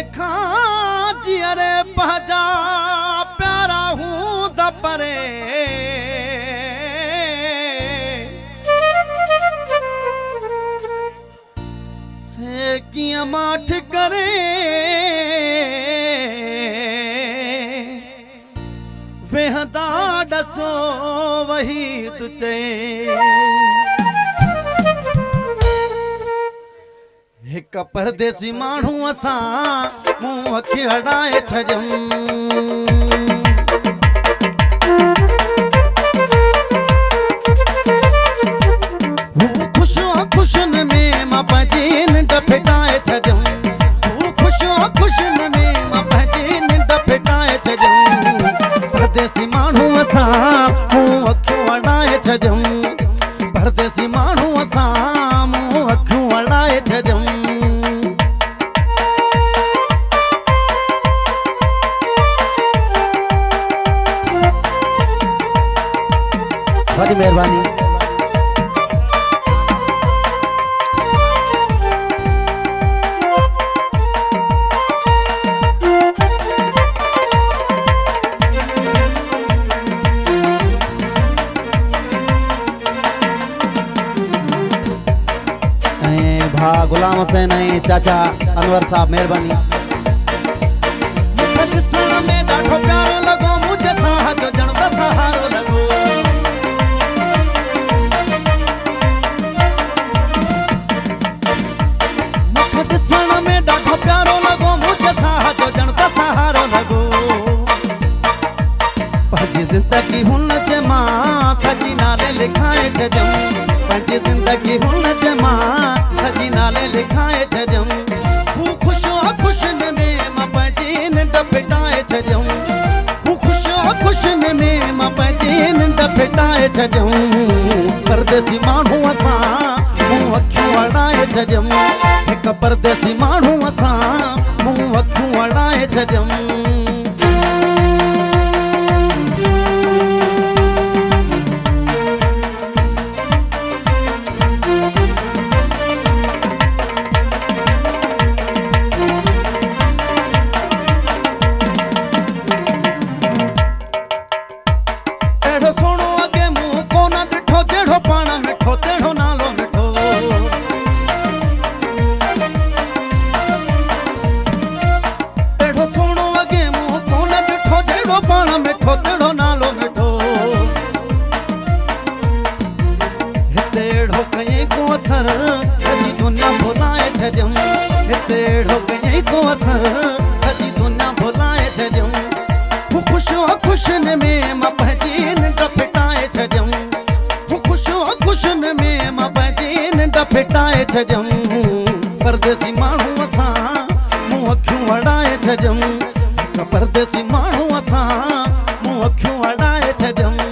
तंखा जियरे पहजा प्यारा हूँ दपरे से किया माठ करे वेहदा डसो वही तुझे एक परदेसी मानू असा मुंह अखी हड़ाए छजम खुशन में मां पंहिंजी निंड फिटाए छजम खुशन में मां पंहिंजी निंड फिटाए छजम परदेसी मानू असा मुंह अखियूं हड़ाए छजम परदेसी मानू असा मुंह अखियूं हड़ाए छजम बड़ी मेहरबानी भा गुलाम हुसैन चाचा अनवर साहब मेहरबानी में ॾाढो प्यारो लॻो मुझे साह जो जण सहारो लॻो में ॾाढो प्यारो लॻो मुझे साह जो जण सहारो लॻो पंहिंजी ज़िंदगी हुन जे मां सजी नाले लिखाए छॾियमि पंहिंजी ज़िंदगी हुन जे मां सजी नाले लिखाए छॾियमि हू ख़ुशियुनि में मां पंहिंजी निंड फिटाए छॾियमि हू ख़ुशियुनि में मां पंहिंजी निंड फिटाए छॾियमि परदेसी माण्हू असां मुंहुं अखियूं हड़ाए छॾियमि हिकु परदेसी माण्हू असां मुंहुं अखियूं हड़ाए छॾियमि सजी दुनिया भुलाए छॾियमि हिते अहिड़ो कयईं को असर सजी दुनिया भुलाए छॾियमि हू ख़ुशियुनि में मां पंहिंजी निंड फिटाए छॾियमि हू ख़ुशियुनि में मां पंहिंजी निंड फिटाए छॾियमि परदेसी माण्हू असां मुंहुं अखियूं हड़ाए छॾियमि हिकु परदेसी माण्हू असां मुंहुं अखियूं हड़ाए छॾियमि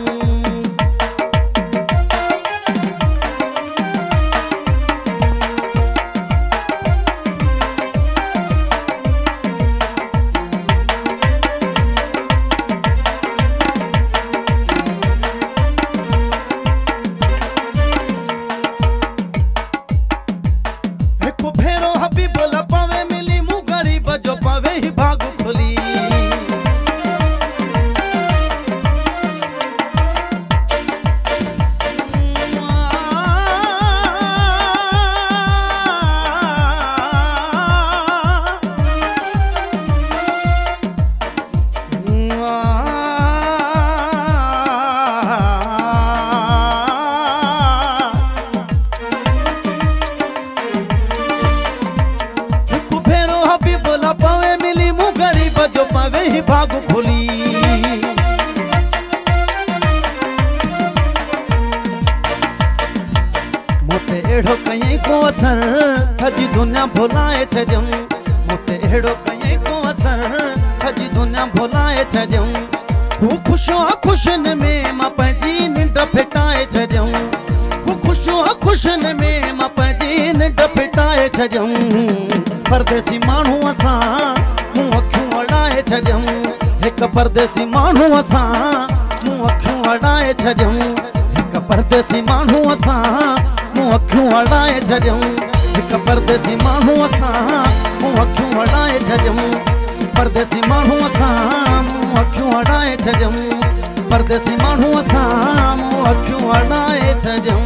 भाग खोली मोते अहिड़ो कयईं को असर सजी दुनिया भुलाए छॾियमि मोते अहिड़ो कयईं को असर सजी दुनिया भुलाए छॾियमि हू ख़ुशियुनि में मां पंहिंजी निंड फिटाए छॾियमि हू ख़ुशियुनि में मां पंहिंजी निंड फिटाए छॾियमि परदेसी माण्हू असां मुंहुं अखियूं हड़ाए छॾियमि हिकु परदेसी माण्हू असां मुंहुं अखियूं हड़ाए छॾियमि हिकु परदेसी माण्हू असां मुंहुं अखियूं हड़ाए छॾियमि हिक परदेसी माण्हू असां मूं अखियूं हटाए छॾियऊं। परदेसी माण्हू असां मूं अखियूं हटाए छॾियऊं। परदेसी माण्हू असां मूं अखियूं हटाए छॾियऊं।